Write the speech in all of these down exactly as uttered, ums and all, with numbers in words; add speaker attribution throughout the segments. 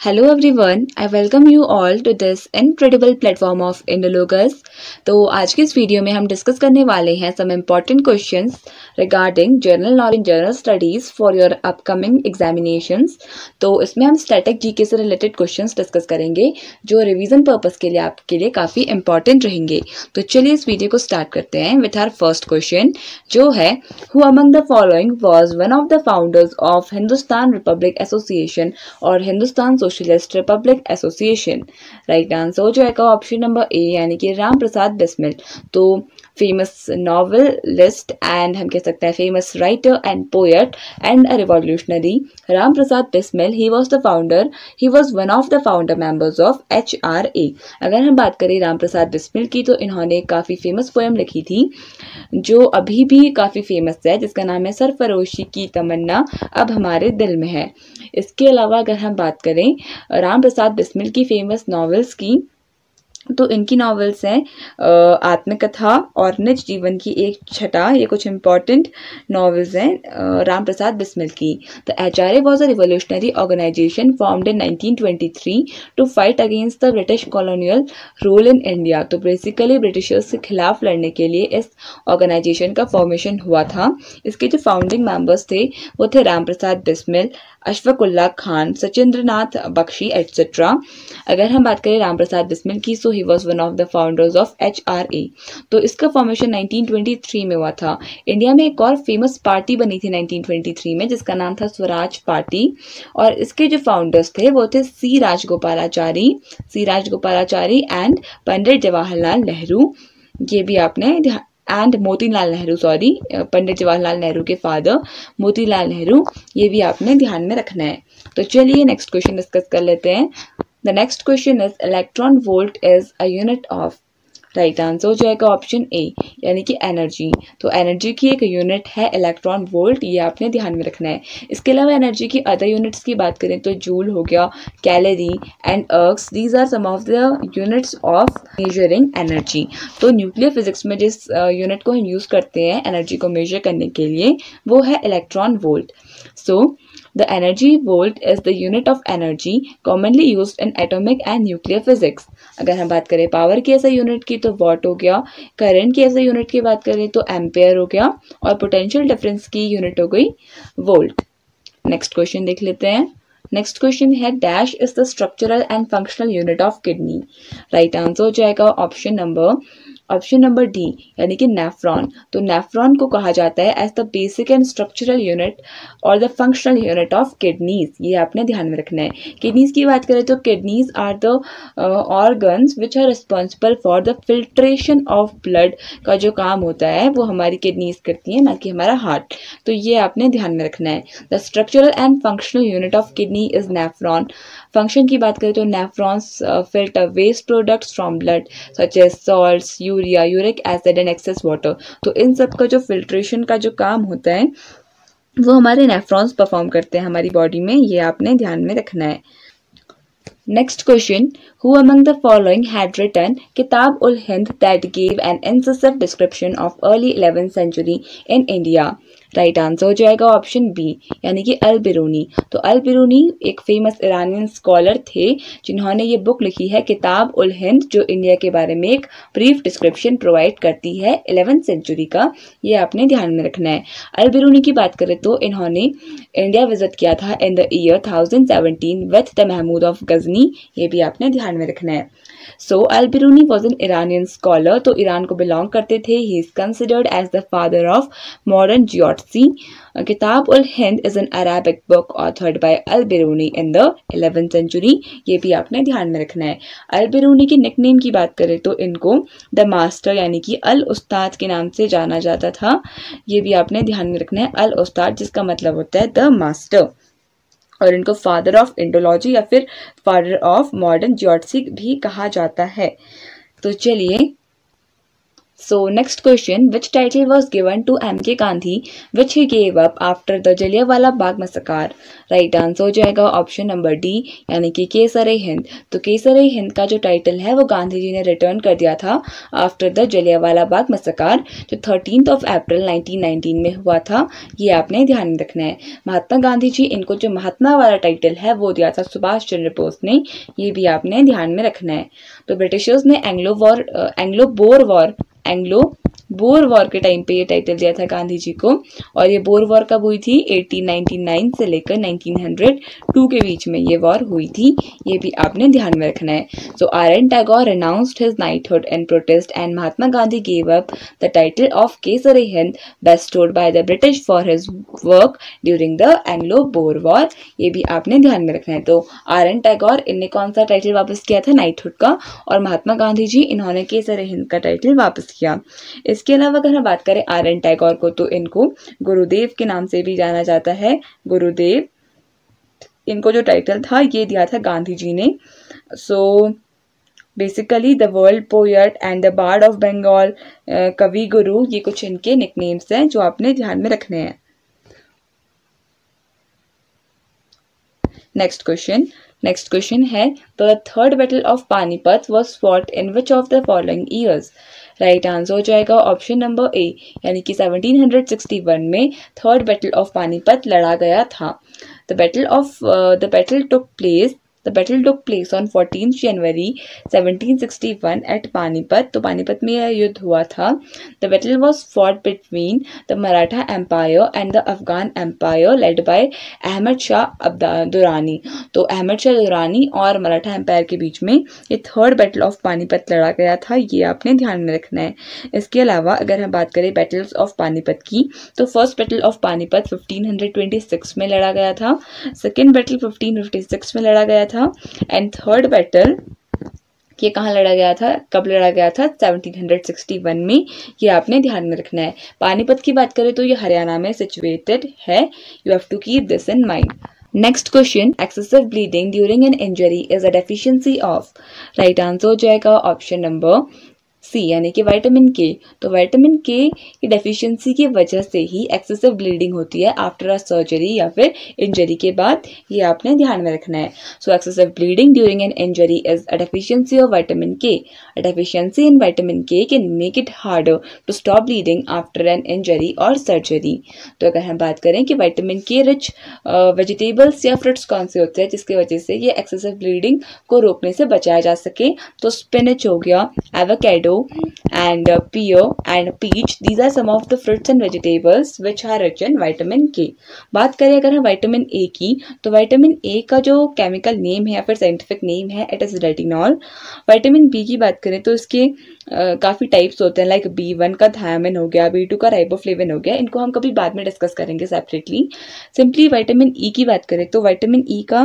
Speaker 1: Hello everyone, I welcome you all to this incredible platform of Indologus। तो आज के इस वीडियो में हम डिस्कस करने वाले हैं some important questions regarding general knowledge and general studies for your upcoming examinations। तो इसमें हम static G K से related questions डिस्कस करेंगे जो रिवीजन पर्पस के लिए आपके लिए काफ़ी इंपॉर्टेंट रहेंगे। तो चलिए इस वीडियो को स्टार्ट करते हैं विथ आवर फर्स्ट क्वेश्चन जो है who among the following was one of the founders of Hindustan republic association और Hindustan socialist republic association. Right answer हो जाएगा ऑप्शन नंबर ए यानी कि राम प्रसाद बिस्मिल। तो फेमस नॉवेलिस्ट एंड हम कह सकते हैं famous writer and poet and a revolutionary Ram Prasad Bismil he was the founder he was one of the founder members of H R A. अगर हम बात करें राम प्रसाद बिस्मिल की तो इन्होंने काफ़ी फेमस पोएम लिखी थी जो अभी भी काफ़ी फेमस है जिसका नाम है सरफरोशी की तमन्ना अब हमारे दिल में है। इसके अलावा अगर हम बात करें राम प्रसाद बिस्मिल की फेमस नॉवेल्स की तो इनकी नॉवेल्स हैं आत्मकथा और निज जीवन की एक छटा। ये कुछ इंपॉर्टेंट नॉवेल्स हैं राम प्रसाद बिस्मिल की। The H R A was a revolutionary organisation formed in nineteen twenty three to fight against the British colonial rule in India. तो बेसिकली ब्रिटिशर्स के खिलाफ लड़ने के लिए इस ऑर्गेनाइजेशन का फॉर्मेशन हुआ था। इसके जो फाउंडिंग मेंबर्स थे वो थे राम प्रसाद बिस्मिल, अशफाकुल्ला खान, सचिंद्रनाथ बख्शी एटसेट्रा। अगर हम बात करें राम प्रसाद बिस्मिल की so he was one of the founders of H R A. तो इसका फॉर्मेशन नाइनटीन ट्वेंटी थ्री में हुआ था। इंडिया में एक और फेमस पार्टी बनी थी नाइनटीन ट्वेंटी थ्री में जिसका नाम था स्वराज पार्टी और इसके जो फाउंडर्स थे वो थे C Rajagopalachari C Rajagopalachari and Pandit Jawaharlal Nehru. ये भी आपने एंड मोतीलाल नेहरू सॉरी पंडित जवाहरलाल नेहरू के फादर मोतीलाल नेहरू, ये भी आपने ध्यान में रखना है। तो चलिए नेक्स्ट क्वेश्चन डिस्कस कर लेते हैं। The next question is electron volt is a unit of. Right answer हो जाएगा ऑप्शन ए यानी कि एनर्जी। तो एनर्जी की एक यूनिट है इलेक्ट्रॉन वोल्ट, ये आपने ध्यान में रखना है। इसके अलावा एनर्जी की अदर यूनिट्स की बात करें तो जूल हो गया, calorie and ergs, these are some of the units of measuring energy. तो न्यूक्लियर फिजिक्स में जिस यूनिट को हम यूज़ करते हैं एनर्जी को मेजर करने के लिए वो है electron volt. So The energy volt is the unit of energy commonly used in atomic and nuclear physics। अगर हम बात करें पावर की ऐसा यूनिट की तो वॉट हो गया, करंट की ऐसा यूनिट की बात करें तो एम्पेयर हो गया और पोटेंशियल डिफरेंस की यूनिट हो गई वोल्ट। नेक्स्ट क्वेश्चन देख लेते हैं। नेक्स्ट क्वेश्चन है dash is the structural and functional unit of kidney. Right answer हो जाएगा option number option number D यानी कि नेफ्रॉन। तो नेफ्रॉन को कहा जाता है as the basic and structural unit और the functional unit of kidneys, ये आपने ध्यान में रखना है। किडनीज की बात करें तो kidneys are the organs which are responsible for the filtration of blood. का जो काम होता है वो हमारी किडनीज करती है, ना कि हमारा हार्ट। तो ये आपने ध्यान में रखना है। The structural and functional unit of kidney is nephron. Function की बात करें तो nephrons filter waste products from blood such as salts, urea, uric acid and excess water. तो इन सब का जो फिल्ट्रेशन का जो काम होता है वो हमारे नेफ्रॉन्स परफॉर्म करते हैं हमारी बॉडी में, ये आपने ध्यान में रखना है। Next question who among the following had written Kitab ul Hind that give an incisive description of early eleventh century in India. Right answer हो जाएगा ऑप्शन बी यानी कि अल बिरूनी। तो अल बिरूनी एक फेमस ईरानियन स्कॉलर थे जिन्होंने ये बुक लिखी है किताब उल हिंद जो इंडिया के बारे में एक ब्रीफ डिस्क्रिप्शन प्रोवाइड करती है इलेवेंथ सेंचुरी का, ये आपने ध्यान में रखना है। अल बिरूनी की बात करें तो इन्होंने इंडिया विजिट किया था in the year thousand seventeen with the Mahmud of Ghazni, ये भी आपने ध्यान में रखना है। So Al Biruni was an Iranian scholar, तो ईरान को बिलोंग करते थे। He is considered as the father of modern geodesy. Kitab ul Hind is an Arabic book authored by Al Biruni in the eleventh century, ये भी आपने ध्यान में रखना है। अल बिरूनी की निकनेम की बात करें तो इनको द मास्टर यानी कि अल उस्ताद के नाम से जाना जाता था, ये भी आपने ध्यान में रखना है। अल उस्ताद जिसका मतलब होता है द मास्टर, और इनको फादर ऑफ इंडोलॉजी या फिर फादर ऑफ मॉडर्न जियोट्सी भी कहा जाता है। तो चलिए So next question, which title was given to M K Gandhi which he gave up after the Jallianwala Bagh massacre? Right answer हो जाएगा ऑप्शन नंबर डी यानी कि केसरे हिंद। तो केसरे हिंद का जो टाइटल है वो गांधी जी ने रिटर्न कर दिया था after the Jallianwala Bagh massacre जो thirteenth of April nineteen nineteen में हुआ था। ये आपने ध्यान में रखना है। महात्मा गांधी जी इनको जो महात्मा वाला टाइटल है वो दिया था सुभाष चंद्र बोस ने, ये भी आपने ध्यान में रखना है। तो ब्रिटिशर्स ने Anglo war Anglo Boer war Anglo Boer war के टाइम पे ये टाइटल दिया था गांधी जी को, और ये बोर वॉर कब हुई थी? एटीन नाइंटी नाइन से लेकर नाइनटीन हंड्रेड टू के बीच में ये वॉर हुई थी, ये भी आपने ध्यान में रखना है। So R N Tagore renounced his knighthood in protest and Mahatma Gandhi gave up the title of Kesari Hind bestowed by the British for his work during the Anglo-Boer War, ये भी आपने ध्यान में रखना है। तो आर एन टैगोर इनने कौन सा टाइटल वापस किया था? नाइटहुड का, और महात्मा गांधी जी इन्होंने केसरी हिंद का टाइटल वापस किया। इसके अलावा अगर हम बात करें आर एन टैगोर को तो इनको गुरुदेव के नाम से भी जाना जाता है। गुरुदेव, इनको जो टाइटल था ये दिया था गांधी जी ने। So basically the world poet and the bard of Bengal, Kavi Guru, ये कुछ इनके निकनेम्स हैं जो आपने ध्यान में रखने हैं। नेक्स्ट क्वेश्चन नेक्स्ट क्वेश्चन है the third battle of Panipat was fought in which of the following years? Right answer हो जाएगा ऑप्शन नंबर ए यानी कि सेवनटीन सिक्सटी वन में थर्ड बैटल ऑफ पानीपत लड़ा गया था। The battle of the battle took place The battle took place on fourteenth January seventeen sixty-one at Panipat. तो पानीपत में यह युद्ध हुआ था। The battle was fought between the Maratha Empire and the Afghan Empire led by Ahmad Shah Durrani. तो अहमद शाह दुरानी और Maratha empire के बीच में ये थर्ड बैटल ऑफ पानीपत लड़ा गया था, ये आपने ध्यान में रखना है। इसके अलावा अगर हम बात करें बैटल्स ऑफ पानीपत की तो first battle of Panipat fifteen twenty six में लड़ा गया था, second battle fifteen fifty six में लड़ा गया था, एंड थर्ड बैटल ये कहाँ लड़ा गया था, कब लड़ा गया था? सेवनटीन सिक्सटी वन में, ये आपने ध्यान में रखना है। पानीपत की बात करें तो ये हरियाणा में सिचुएटेड है, you have to keep this in mind. Next question, excessive bleeding during an injury is a deficiency of? Right answer हो जाएगा ऑप्शन नंबर सी यानी कि विटामिन के। तो विटामिन के की डेफिशिएंसी की वजह से ही एक्सेसिव ब्लीडिंग होती है आफ्टर अ सर्जरी या फिर इंजरी के बाद, ये आपने ध्यान में रखना है। So excessive bleeding during an injury is a deficiency of vitamin K. A deficiency in vitamin K can make it harder to stop bleeding after an injury और सर्जरी। तो अगर हम बात करें कि विटामिन के रिच वेजिटेबल्स या fruits कौन से होते हैं जिसकी वजह से ये एक्सेसिव ब्लीडिंग को रोकने से बचाया जा सके, तो स्पिनच हो गया, avocado and uh, pear and peach, these are some of the fruits and vegetables which are rich in vitamin K। बात करें अगर हम विटामिन ए की तो विटामिन ए का जो केमिकल नेम है या फिर साइंटिफिक नेम है it is retinol. Vitamin B की बात करें तो इसके uh, काफ़ी टाइप्स होते हैं, लाइक बी वन का थायमिन हो गया, बी टू का राइबोफ्लेविन हो गया, इनको हम कभी बाद में डिस्कस करेंगे सेपरेटली। सिंपली विटामिन ई की बात करें तो विटामिन ई का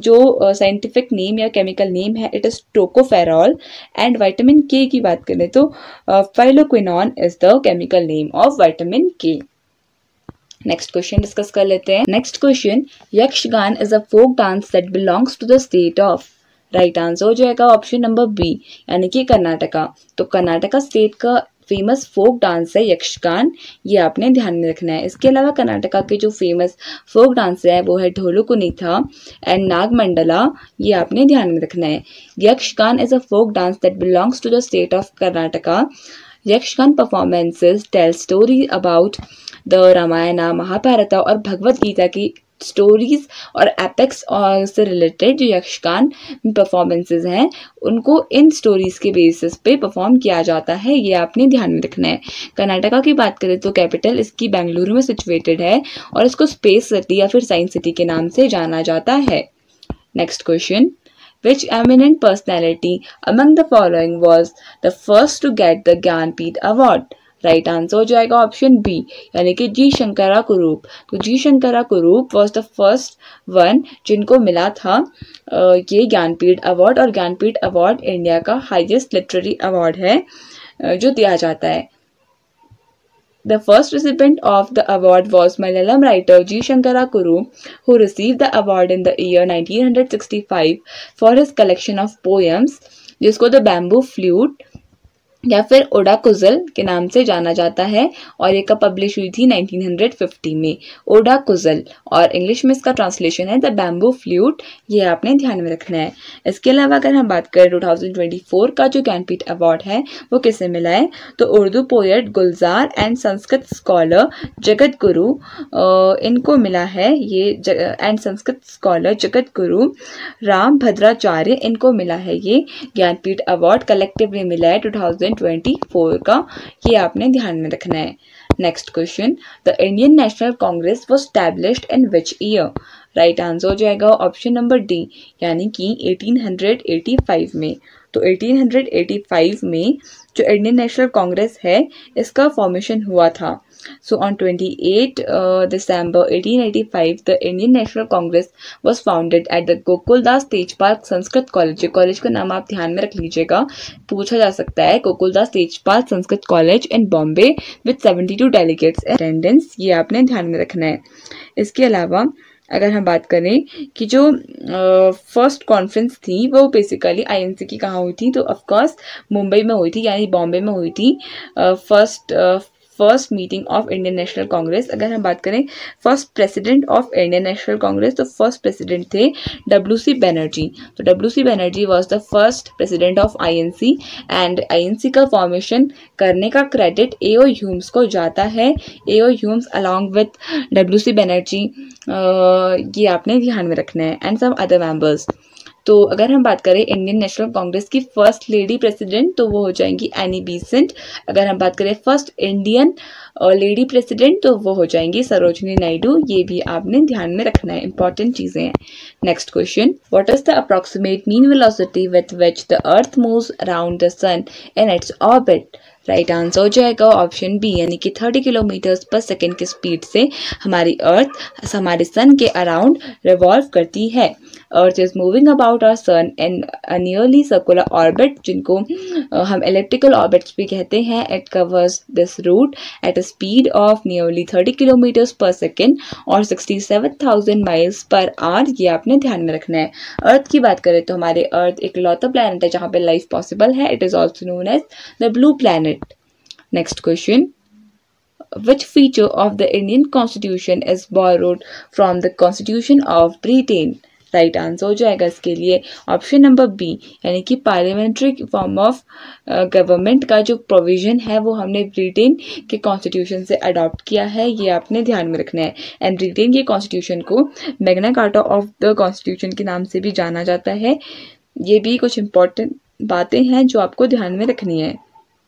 Speaker 1: जो साइंटिफिक uh, नेम या केमिकल नेम है it is tocopherol, and vitamin K की बात करें तो phylloquinone is the chemical name of vitamin K. Next question discuss कर लेते हैं। Next question, Yakshagana is a folk dance that belongs to the state of? Right answer हो जाएगा option number B यानी कि कर्नाटका। तो कर्नाटका स्टेट का फेमस फोक डांस है यक्षगान, ये आपने ध्यान में रखना है। इसके अलावा कर्नाटका के जो फेमस फोक डांस है वो है ढोलू कुनीथा एंड नागमंडला, ये आपने ध्यान में रखना है। Yakshagana is a folk dance that belongs to the state of Karnataka. Yakshagana performances tell story about the Ramayana, Mahabharata और भगवद गीता की स्टोरीज और एपिक्स और से रिलेटेड जो यक्षगान परफॉर्मेंसेज हैं उनको इन स्टोरीज के बेसिस पे परफॉर्म किया जाता है, ये आपने ध्यान में रखना है। कर्नाटका की बात करें तो कैपिटल इसकी बेंगलुरु में सिचुएटेड है और इसको स्पेस सिटी या फिर साइंस सिटी के नाम से जाना जाता है। Next question, Which eminent personality among the following was the first to get the Jnanpith award? Right answer हो जाएगा ऑप्शन बी यानी कि जी शंकरा कुरूप। तो जी शंकरा कुरूप वॉज द फर्स्ट वन जिनको मिला था ये ज्ञानपीठ अवार्ड, और ज्ञानपीठ अवार्ड इंडिया का हाईएस्ट लिटरेरी अवार्ड है जो दिया जाता है। The first recipient of the award was Malayalam writer G. Shankara Kurup, who received the award in the year nineteen sixty-five for his collection of poems, जिसको The Bamboo Flute या फिर ओडाकुजल के नाम से जाना जाता है, और ये कब पब्लिश हुई थी? नाइनटीन फिफ्टी में, ओडाकुजल, और इंग्लिश में इसका ट्रांसलेशन है द बैम्बू फ्लूट। ये आपने ध्यान में रखना है। इसके अलावा अगर हम बात करें टू थाउजेंड ट्वेंटी फोर का जो ज्ञानपीठ अवार्ड है वो किसे मिला है? तो Urdu poet Gulzar and Sanskrit scholar Jagat Guru, इनको मिला है ये, एंड संस्कृत स्कॉलर जगत गुरु राम भद्राचार्य, इनको मिला है ये ज्ञानपीठ अवार्ड, कलेक्टिवली मिला है टू थाउजेंड ट्वेंटी फोर का। ये आपने ध्यान में रखना है। Next question, the Indian national congress was established in which year? Right answer हो जाएगा ऑप्शन नंबर डी, यानी कि एटीन एटी फाइव में। तो एटीन एटी फाइव में जो इंडियन नेशनल कांग्रेस है इसका फॉर्मेशन हुआ था। So on twenty-eighth uh, December eighteen eighty-five, the Indian National Congress was founded at the Gokuldas Tejpal Sanskrit college. College का नाम आप ध्यान में रख लीजिएगा, पूछा जा सकता है। Gokuldas Tejpal Sanskrit college in Bombay with seventy two delegates attendance, ये आपने ध्यान में रखना है। इसके अलावा अगर हम बात करें कि जो फर्स्ट uh, कॉन्फ्रेंस थी वो बेसिकली आईएनसी की कहाँ हुई थी? तो ऑफकोर्स मुंबई में हुई थी, यानी बॉम्बे में हुई थी first uh, first meeting of Indian national congress. अगर हम बात करें first president of Indian national congress, तो फर्स्ट प्रेसिडेंट थे डब्ल्यू सी बनर्जी। तो W C Banerjee was the first president of INC, and INC का फॉर्मेशन करने का क्रेडिट एओ ह्यूम्स को जाता है। A O Humes along with W C Banerjee, ये आपने ध्यान में रखना है, एंड सम अदर मेंबर्स। तो अगर हम बात करें इंडियन नेशनल कांग्रेस की फर्स्ट लेडी प्रेसिडेंट, तो वो हो जाएंगी एनी बेसेंट। अगर हम बात करें फर्स्ट इंडियन लेडी प्रेसिडेंट, तो वो हो जाएंगी सरोजिनी नायडू। ये भी आपने ध्यान में रखना है, इंपॉर्टेंट चीजें हैं। Next question, what is the approximate mean velocity with which the earth moves around the sun in its orbit? Right answer हो जाएगा ऑप्शन बी, यानी कि थर्टी किलोमीटर पर सेकेंड की स्पीड से हमारी अर्थ हमारे सन के अराउंड रिवॉल्व करती है। Earth is moving about our sun in a nearly circular orbit, जिनको हम इलेक्ट्रिकल ऑर्बिट्स भी कहते हैं। It covers this route at a speed of nearly thirty kilometres per second और sixty seven thousand miles per hour. ये आपने ध्यान में रखना है। अर्थ की बात करें तो हमारे अर्थ एक लौता प्लैनेट है जहाँ पे लाइफ पॉसिबल है। It is also known as the blue planet. Next question, which feature of the Indian Constitution is borrowed from the Constitution of Britain? Right right answer हो जाएगा इसके लिए ऑप्शन नंबर बी, यानी कि parliamentary form of government का जो provision है वो हमने ब्रिटेन के कॉन्स्टिट्यूशन से अडॉप्ट किया है। ये आपने ध्यान में रखना है। एंड ब्रिटेन के कॉन्स्टिट्यूशन को Magna Carta of the constitution के नाम से भी जाना जाता है। ये भी कुछ इंपॉर्टेंट बातें हैं जो आपको ध्यान में रखनी है।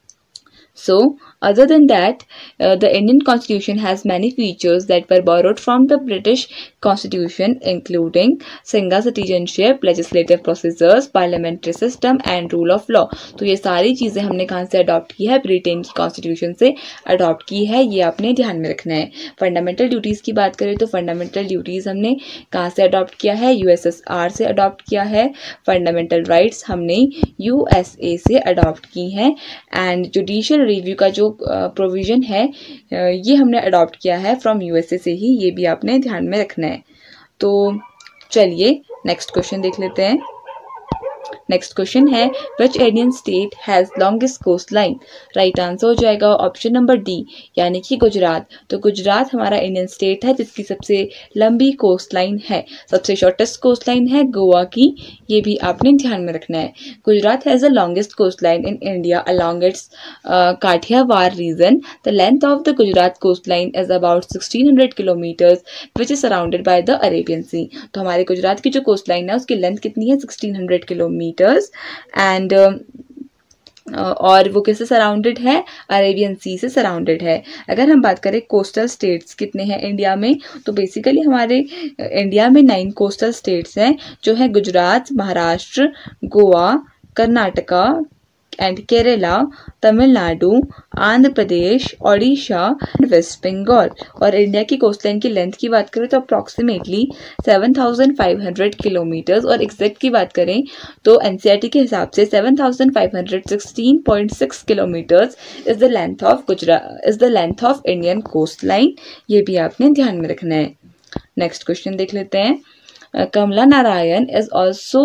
Speaker 1: So, other than that, uh, the Indian Constitution has many features that were borrowed from the British Constitution, including single citizenship, legislative procedures, parliamentary system, and rule of law. तो ये सारी चीज़ें हमने कहाँ से अडॉप्ट की है? ब्रिटेन की कॉन्स्टिट्यूशन से अडॉप्ट की है। ये आपने ध्यान में रखना है। फंडामेंटल ड्यूटीज़ की बात करें तो फंडामेंटल ड्यूटीज़ हमने कहाँ से अडॉप्ट किया है? यूएसएसआर से अडॉप्ट किया है। फंडामेंटल राइट्स हमने यूएसए से अडॉप्ट की हैं। एंड जुडिशियल रिव्यू का जो प्रोविज़न है ये हमने अडॉप्ट किया है फ्रॉम यूएसए से ही। ये भी आपने ध्यान में रखना है। तो चलिए नेक्स्ट क्वेश्चन देख लेते हैं। नेक्स्ट क्वेश्चन है which Indian state has longest coast line? Right answer हो जाएगा ऑप्शन नंबर डी, यानी कि गुजरात। तो गुजरात हमारा इंडियन स्टेट है जिसकी सबसे लंबी कोस्ट लाइन है। सबसे शॉर्टेस्ट कोस्ट लाइन है गोवा की। ये भी आपने ध्यान में रखना है। Gujarat has the longest coast line in India along its Kathiawar region. The length of the Gujarat coast line is about sixteen hundred kilometres which is surrounded by the Arabian sea. तो हमारे गुजरात की जो कोस्ट लाइन है उसकी लेंथ कितनी है? Sixteen hundred kilometre. And uh, और वो किससे सराउंडेड है? अरेबियन सी से सराउंडेड है। अगर हम बात करें कोस्टल स्टेट्स कितने हैं इंडिया में, तो बेसिकली हमारे इंडिया में नाइन कोस्टल स्टेट्स हैं जो है Gujarat, Maharashtra, Goa, Karnataka and Kerala, Tamil Nadu, Andhra Pradesh, Odisha and West Bengal. और इंडिया की कोस्टलाइन की लेंथ की बात करें तो approximately seven thousand five hundred kilometres, और एग्जैक्ट की बात करें तो एनसीईआरटी के हिसाब से seven thousand five hundred sixteen point six kilometres is the length of Gujarat is the length of Indian coast line. ये भी आपने ध्यान में रखना है। नेक्स्ट क्वेश्चन देख लेते हैं। Kamala Narayan is also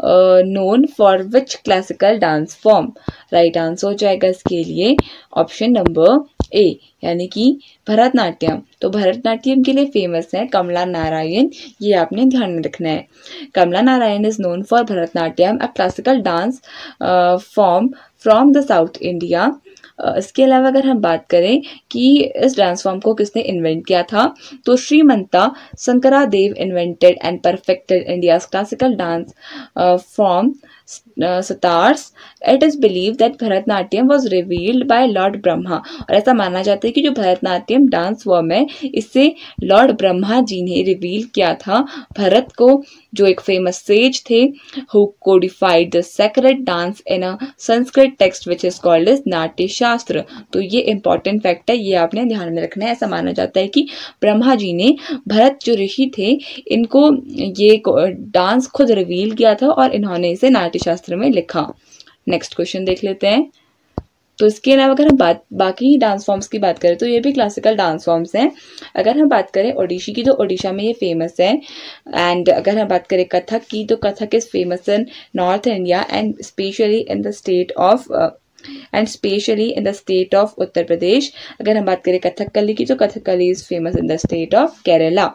Speaker 1: known for which classical dance form? Right answer हो जाएगा इसके लिए ऑप्शन नंबर ए, यानी कि भरतनाट्यम। तो भरतनाट्यम के लिए फेमस है कमला नारायण, ये आपने ध्यान में रखना है। Kamala Narayan is known for Bharatanatyam, a classical dance form from the south India. इसके अलावा अगर हम बात करें कि इस डांस फॉर्म को किसने इन्वेंट किया था, तो Srimanta Sankardev invented and perfected India's classical dance form sitars. It is believe that Bharatanatyam was revealed by lord Brahma. और ऐसा माना जाता है कि जो भरतनाट्यम डांस फॉर्म है इसे लॉर्ड ब्रह्मा जी ने रिवील किया था भरत को, जो एक फेमस सेज थे who codified the sacred dance in a Sanskrit text which is called as Natya Shastra. तो ये इंपॉर्टेंट फैक्ट है, ये आपने ध्यान में रखना है। ऐसा माना जाता है कि ब्रह्मा जी ने भरत जो ऋषि थे इनको ये डांस खुद रिवील किया था और इन्होंने इसे नाट्य शास्त्र में लिखा। नेक्स्ट क्वेश्चन देख लेते हैं। तो इसके अलावा अगर हम बात बाकी डांस फॉर्म्स की बात करें तो ये भी क्लासिकल डांस फॉर्म्स हैं। अगर हम बात करें ओडिशी की तो ओडिशा में ये फेमस है। एंड अगर हम बात करें कथक की तो Kathak is famous in north India and specially in the state of and specially in the state of Uttar Pradesh. अगर हम बात करें कथकली की तो Kathakali is famous in the state of Kerala.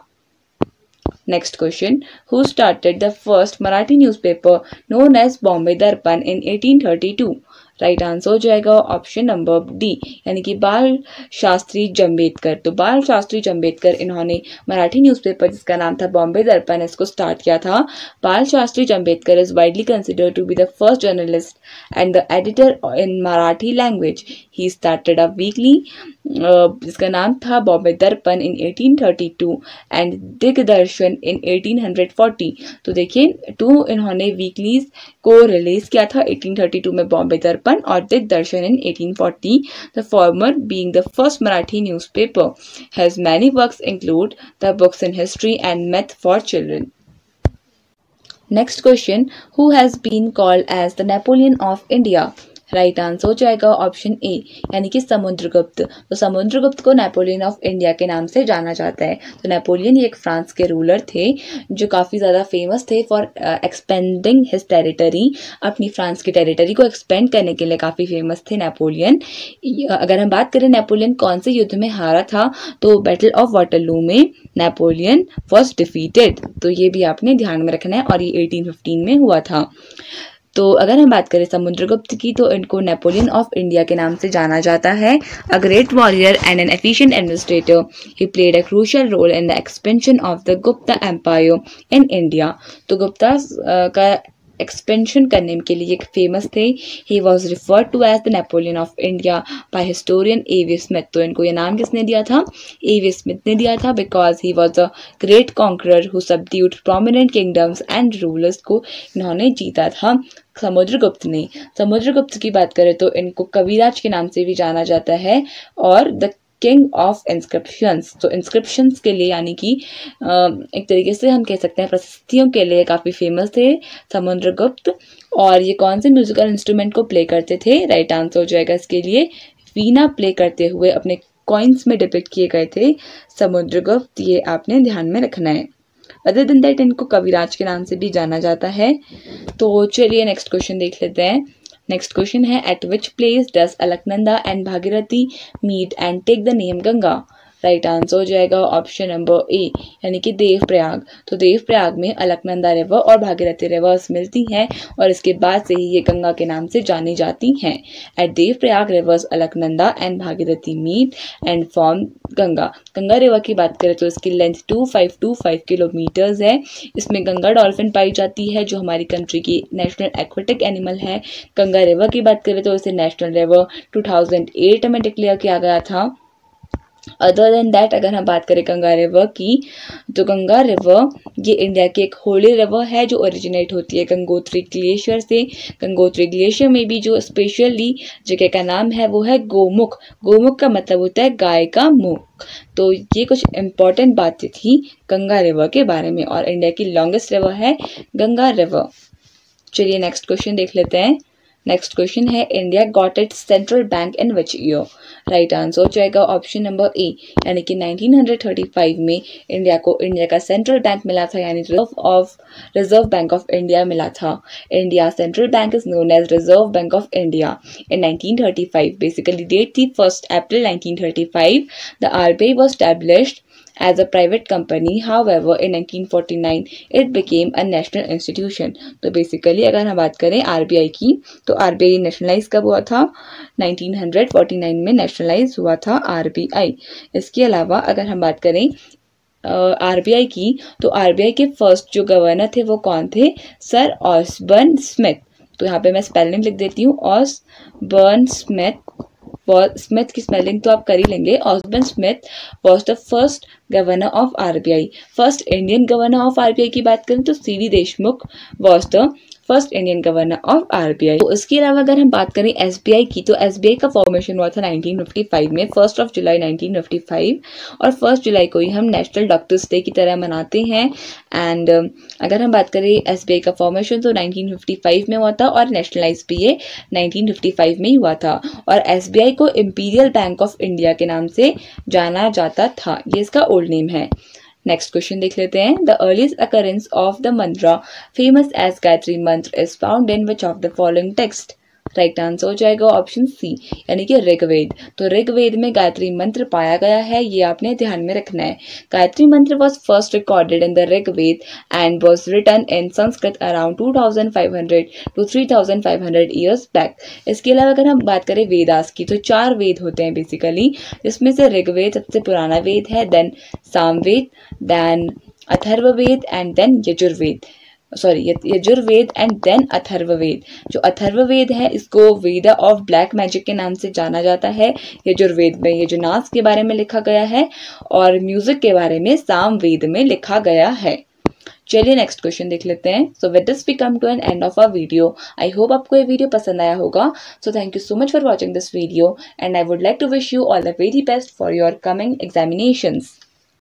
Speaker 1: Next question. Who started the first Marathi newspaper known as Bombay Darpan in eighteen thirty-two? Right answer हो जाएगा option number D, यानी कि बाल शास्त्री जम्बेडकर। तो बाल शास्त्री जम्बेडकर इन्होंने मराठी न्यूज़पेपर जिसका नाम था बॉम्बे दर्पण इसको स्टार्ट किया था। Bal Shastri Jambhekar is widely considered to be the first journalist and the editor in Marathi language. He started a weekly जिसका नाम था Bombay Darpan in eighteen thirty two and Digdarshan in eighteen forty. तो देखिए टू इन्होंने वीकलीज को रिलीज किया था एटीन थर्टी टू में बॉम्बे दर्पण और दिग्दर्शन in eighteen forty. The former being the first Marathi newspaper. Has many works include the books in history and math for children. Next question. Who has been called as the Napoleon of India? Right answer हो जाएगा option A, यानी कि समुद्रगुप्त। तो समुद्रगुप्त को Napoleon of India के नाम से जाना जाता है। तो नेपोलियन ये एक फ्रांस के रूलर थे जो काफ़ी ज़्यादा फेमस थे फॉर एक्सपेंडिंग हिज टेरिटरी। अपनी फ्रांस की टेरिटरी को एक्सपेंड करने के लिए काफ़ी फेमस थे नेपोलियन। अगर हम बात करें नेपोलियन कौन से युद्ध में हारा था, तो बैटल ऑफ वाटरलू में नेपोलियन वॉज डिफीटेड। तो ये भी आपने ध्यान में रखना है और ये एटीन फिफ्टीन में हुआ था। तो अगर हम बात करें समुद्रगुप्त की तो इनको नेपोलियन ऑफ इंडिया के नाम से जाना जाता है। A great warrior and an efficient administrator, he played a crucial role in the expansion of the Gupta empire in India. तो गुप्ता का एक्सपेंशन करने के लिए फेमस थे। He was referred to as the Napoleon of India by historian A V Smith. तो इनको ये नाम किसने दिया था? ए वी स्मिथ ने दिया था, because he was a great conqueror who subdued prominent kingdoms and rulers को इन्होंने जीता था समुद्रगुप्त ने। समुद्रगुप्त की बात करें तो इनको कविराज के नाम से भी जाना जाता है और द किंग ऑफ इंस्क्रिप्शंस। तो इंस्क्रिप्शंस के लिए यानी कि एक तरीके से हम कह सकते हैं प्रशस्तियों के लिए काफ़ी फेमस थे समुद्रगुप्त। और ये कौन से म्यूजिकल इंस्ट्रूमेंट को प्ले करते थे? राइट आंसर हो जाएगा इसके लिए वीणा प्ले करते हुए अपने कॉइन्स में डिपिक्ट किए गए थे समुद्रगुप्त। ये आपने ध्यान में रखना है। अदर देन दैट इनको कविराज के नाम से भी जाना जाता है। तो चलिए नेक्स्ट क्वेश्चन देख लेते हैं। नेक्स्ट क्वेश्चन है at which place does Alaknanda and Bhagirathi meet and take the name Ganga? Right answer हो जाएगा ऑप्शन नंबर ए, यानी कि देवप्रयाग। तो देवप्रयाग में अलकनंदा रिवर और भागीरथी रिवर्स मिलती हैं और इसके बाद से ही ये गंगा के नाम से जानी जाती हैं। At Devprayag rivers Alaknanda and Bhagirathi meet and form Ganga. Ganga river की बात करें तो इसकी length two five two five kilometres है। इसमें गंगा डॉल्फिन पाई जाती है जो हमारी कंट्री की नेशनल एक्वेटिक एनिमल है। गंगा रिवर की बात करें तो इसे national river two thousand eight में डिक्लेयर किया गया था। अदर देन दैट अगर हम बात करें गंगा रिवर की तो गंगा रिवर ये इंडिया की एक होली रिवर है जो ओरिजिनेट होती है गंगोत्री ग्लेशियर से। गंगोत्री ग्लेशियर में भी जो स्पेशली जगह का नाम है वो है गोमुख। गोमुख का मतलब होता है गाय का मुख। तो ये कुछ इंपॉर्टेंट बातें थी गंगा रिवर के बारे में और इंडिया की लॉन्गेस्ट रिवर है गंगा रिवर। चलिए नेक्स्ट क्वेश्चन देख लेते हैं। नेक्स्ट क्वेश्चन है India got its central bank in which year? Right answer हो जाएगा ऑप्शन नंबर ए, यानी कि नाइनटीन थर्टी फाइव में इंडिया को इंडिया का सेंट्रल बैंक मिला था, यानी reserve of reserve bank of India मिला था. India central bank is known as reserve bank of India in nineteen thirty-five. Basically date थी first April nineteen thirty-five. The R B I was established as a private company. However, in nineteen forty-nine it became a national institution. तो basically अगर हम बात करें R B I की, तो R B I nationalize कब हुआ था? नाइनटीन फोर्टी नाइन में nationalize हुआ था R B I. इसके अलावा अगर हम बात करें आर बी आई की, तो आर बी आई के फर्स्ट जो गवर्नर थे वो कौन थे? Sir Osborne Smith. तो यहाँ पे मैं स्पेलिंग लिख देती हूँ, ऑसबर्न स्मिथ. स्मिथ की स्पेलिंग तो आप कर ही लेंगे. Osborne Smith was the first governor of R B I. First Indian governor of R B I की बात करें तो C D Deshmukh was the first Indian governor of R B I. तो इसके अलावा अगर हम बात करें एस बी आई की, तो एस बी आई का फॉर्मेशन हुआ था नाइनटीन फिफ्टी फाइव में, first of July nineteen fifty five, और फर्स्ट जुलाई को ही हम नेशनल डॉक्टर्स डे की तरह मनाते हैं. एंड uh, अगर हम बात करें एस बी आई का फॉर्मेशन तो नाइनटीन फिफ्टी फाइव में हुआ था और नेशनलाइज भी ये नाइनटीन फिफ्टी फाइव में ही हुआ था. और एस बी आई को इंपीरियल बैंक ऑफ इंडिया के नाम से जाना जाता था, ये इसका ओल्ड नेम है. नेक्स्ट क्वेश्चन देख लेते हैं. The earliest occurrence of the mantra famous as Gayatri mantra is found in which of the following text? Right answer हो जाएगा ऑप्शन सी, यानी कि ऋग्वेद. तो ऋग्वेद में गायत्री मंत्र पाया गया है, ये आपने ध्यान में रखना है. Gayatri mantra was first recorded in the Rigveda and was written in Sanskrit around two thousand five hundred to three thousand five hundred years back. इसके अलावा अगर हम बात करें वेदास की, तो चार वेद होते हैं बेसिकली, जिसमें से ऋग्वेद सबसे पुराना वेद है, then Samaveda, then Atharvaveda and then Yajurveda. Sorry Yajurveda and then Atharvaveda. जो अथर्ववेद है इसको वेदा ऑफ ब्लैक मैजिक के नाम से जाना जाता है. यजुर्वेद में यजुनास के बारे में लिखा गया है और म्यूजिक के बारे में सामवेद में लिखा गया है. चलिए नेक्स्ट क्वेश्चन देख लेते हैं. So with this we come to an end of a video. I hope आपको ये वीडियो पसंद आया होगा. So thank you so much for watching this video and I would like to wish you all the very best for your coming examinations.